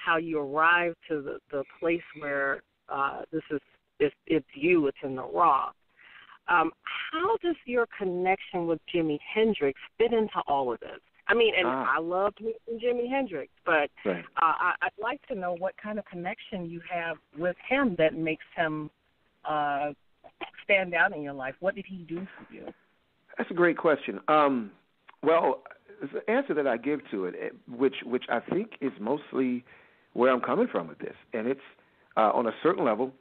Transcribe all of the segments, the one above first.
how you arrived to the place where this is it's you, it's in the raw. How does your connection with Jimi Hendrix fit into all of this? I mean, and I loved meeting Jimi Hendrix, but right. I'd like to know what kind of connection you have with him that makes him stand out in your life. What did he do for you? That's a great question. Well, the answer that I give to it, which I think is mostly where I'm coming from with this, and it's on a certain level.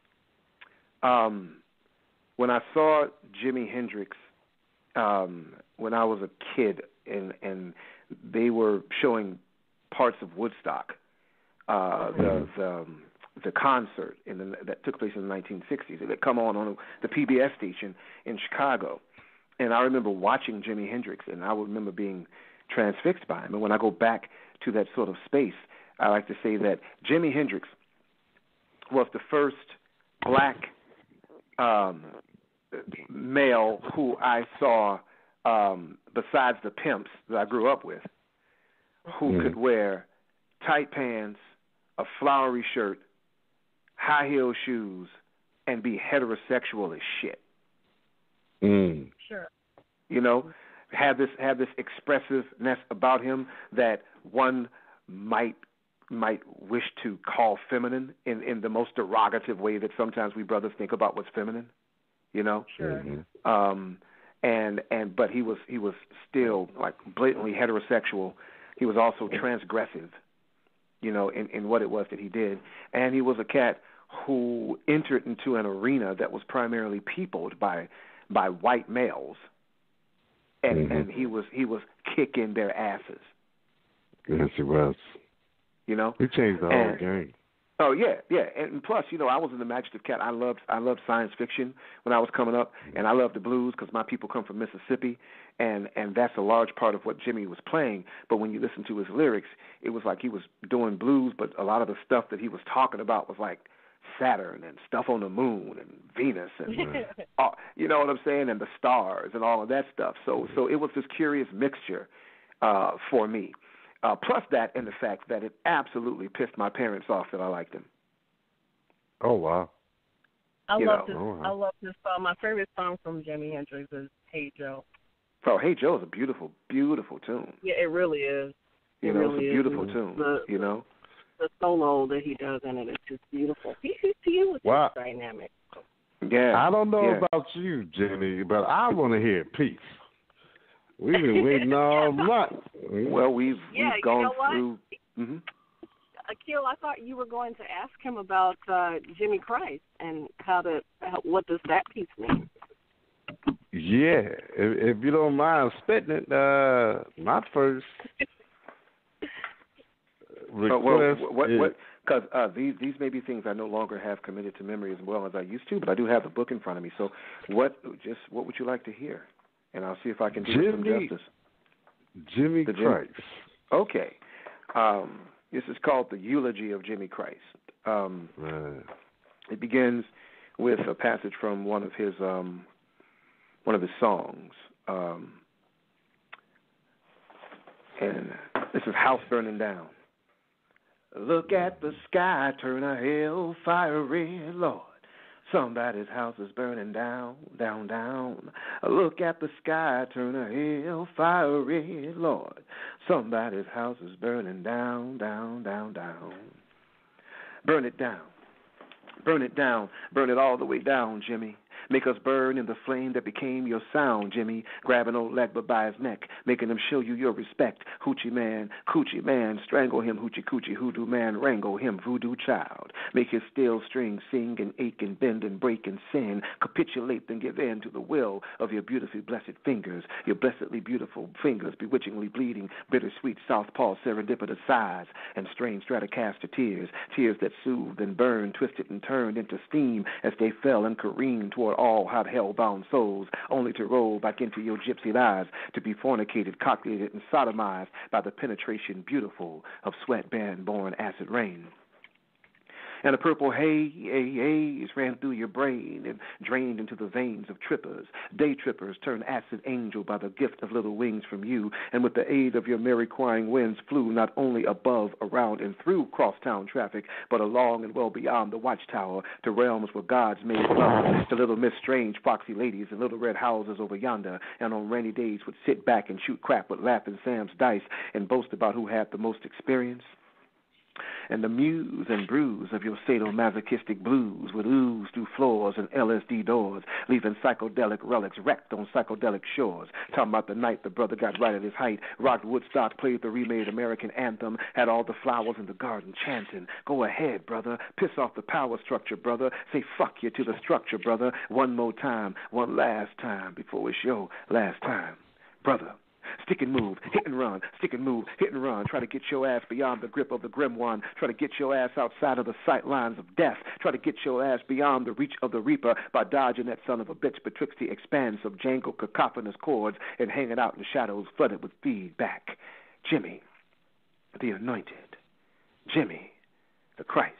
When I saw Jimi Hendrix when I was a kid, and they were showing parts of Woodstock, the concert that took place in the 1960s. It had come on the PBS station in Chicago. And I remember watching Jimi Hendrix, and I remember being transfixed by him. And when I go back to that sort of space, I like to say that Jimi Hendrix was the first black male who I saw, besides the pimps that I grew up with, who could wear tight pants, a flowery shirt, high-heel shoes, and be heterosexual as shit. Sure. You know, have this expressiveness about him that one might wish to call feminine in the most derogative way that sometimes we brothers think about what's feminine. You know. Sure. But he was still like blatantly heterosexual. He was also transgressive, you know, in what it was that he did. And he was a cat who entered into an arena that was primarily peopled by white males, and he was kicking their asses. Yes, he was. You know, he changed the whole game. Oh yeah, and plus, you know, I was an imaginative cat. I loved science fiction when I was coming up, and I loved the blues because my people come from Mississippi, and that's a large part of what Jimmy was playing. But when you listen to his lyrics, it was like he was doing blues, but a lot of the stuff that he was talking about was like Saturn and stuff on the moon and Venus and you know what I'm saying, and the stars and all of that stuff. So it was this curious mixture for me. Plus that and the fact that it absolutely pissed my parents off that I liked him. Oh wow! I love this song. My favorite song from Jimi Hendrix is "Hey Joe." Oh, "Hey Joe" is a beautiful, beautiful tune. Yeah, it really is. It's a beautiful tune. The solo that he does in it is just beautiful. He was just dynamic. Yeah. I don't know about you, Jenny, but I want to hear Peace. We've been waiting all month. Well, we've gone through. Akil, I thought you were going to ask him about Jimmy Christ and what does that piece mean? Yeah, if you don't mind spitting it, my first request. What? Because these may be things I no longer have committed to memory as well as I used to, but I do have the book in front of me. So, what would you like to hear? And I'll see if I can do it some justice. Jimmy Christ. Okay. This is called The Eulogy of Jimmy Christ. It begins with a passage from one of his songs. And this is House Burning Down. Look at the sky, turn a hellfire red, Lord. Somebody's house is burning down, down, down. Look at the sky, turn a hellfire red, Lord. Somebody's house is burning down, down, down, down. Burn it down. Burn it down. Burn it all the way down, Jimmy. Make us burn in the flame that became your sound, Jimmy. Grabbing old Legba by his neck, making him show you your respect. Hoochie man, strangle him, hoochie coochie, hoodoo man, wrangle him, voodoo child. Make his steel strings sing and ache and bend and break and sin. Capitulate and give in to the will of your beautifully blessed fingers. Your blessedly beautiful fingers, bewitchingly bleeding, bittersweet southpaw serendipitous sighs and strange Stratocaster tears. Tears that soothed and burned, twisted and turned into steam as they fell and careened toward all hot hell-bound souls, only to roll back into your gypsy lies, to be fornicated, copulated, and sodomized by the penetration beautiful of sweat-born acid rain. And a purple haze ran through your brain and drained into the veins of trippers. Day trippers turned acid angel by the gift of little wings from you, and with the aid of your merry crying winds flew not only above, around, and through crosstown traffic, but along and well beyond the watchtower to realms where gods made love to little Miss Strange foxy ladies in little red houses over yonder, and on rainy days would sit back and shoot crap with Laughing Sam's dice and boast about who had the most experience. And the muse and bruise of your sadomasochistic blues would ooze through floors and LSD doors, leaving psychedelic relics wrecked on psychedelic shores. Talking about the night the brother got right at his height, rocked Woodstock, played the remade American anthem, had all the flowers in the garden chanting. Go ahead, brother, piss off the power structure, brother. Say fuck you to the structure, brother. One more time, one last time, before it's your last time, brother. Stick and move, hit and run, stick and move, hit and run. Try to get your ass beyond the grip of the grim one. Try to get your ass outside of the sight lines of death. Try to get your ass beyond the reach of the reaper by dodging that son of a bitch betwixt the expanse of jangled cacophonous chords and hanging out in the shadows flooded with feedback. Jimmy, the anointed. Jimmy, the Christ.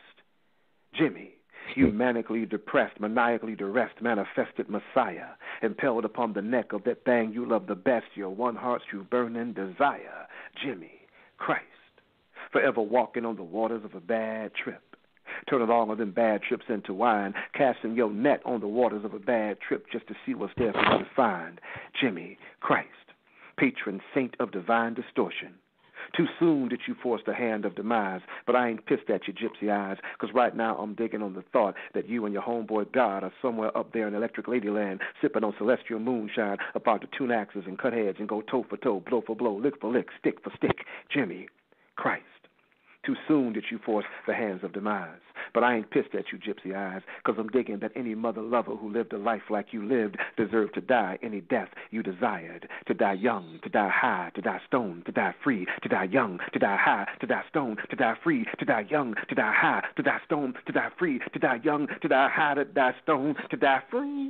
Jimmy, you manically depressed, maniacally duressed, manifested Messiah, impelled upon the neck of that thing you love the best, your one heart's true burning desire, Jimmy Christ, forever walking on the waters of a bad trip, turning all of them bad trips into wine, casting your net on the waters of a bad trip just to see what's there for you to find, Jimmy Christ, patron saint of divine distortion. Too soon did you force the hand of demise, but I ain't pissed at your gypsy eyes, because right now I'm digging on the thought that you and your homeboy God are somewhere up there in Electric Ladyland, sipping on celestial moonshine, about to tune axes and cut heads and go toe for toe, blow for blow, lick for lick, stick for stick, Jimmy Christ. Too soon did you force the hands of demise. But I ain't pissed at you, gypsy eyes, because I'm digging that any mother lover who lived a life like you lived deserved to die any death you desired. To die young, to die high, to die stoned, to die free, to die young, to die high, to die stoned, to die free, to die young, to die high, to die stoned, to die free, to die young, to die high, to die stoned, to die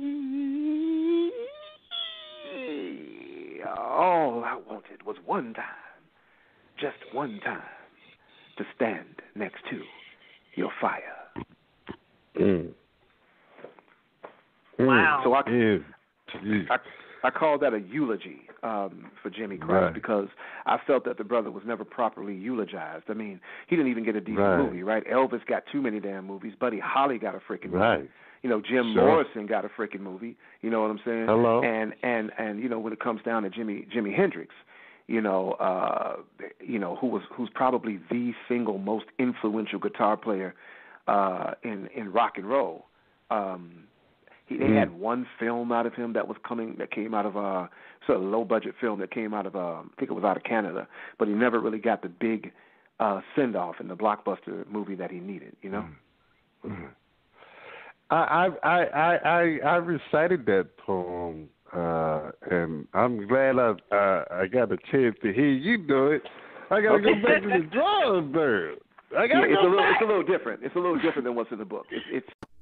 free. All I wanted was one time, just one time, to stand next to your fire. Wow. So I call that a eulogy for Jimmy Christ, because I felt that the brother was never properly eulogized. I mean, he didn't even get a decent movie, right? Elvis got too many damn movies. Buddy Holly got a freaking movie. You know, Jim Morrison got a freaking movie. You know what I'm saying? Hello. And you know, when it comes down to Jimi Hendrix, who's probably the single most influential guitar player in rock and roll. They had one film out of him that came out of sort of low budget film that came out of I think it was out of Canada, but he never really got the big send off in the blockbuster movie that he needed. You know. I recited that poem. And I'm glad I got a chance to hear you do it. I got to go back to the drawing board. It's a little different. It's a little different than what's in the book. It's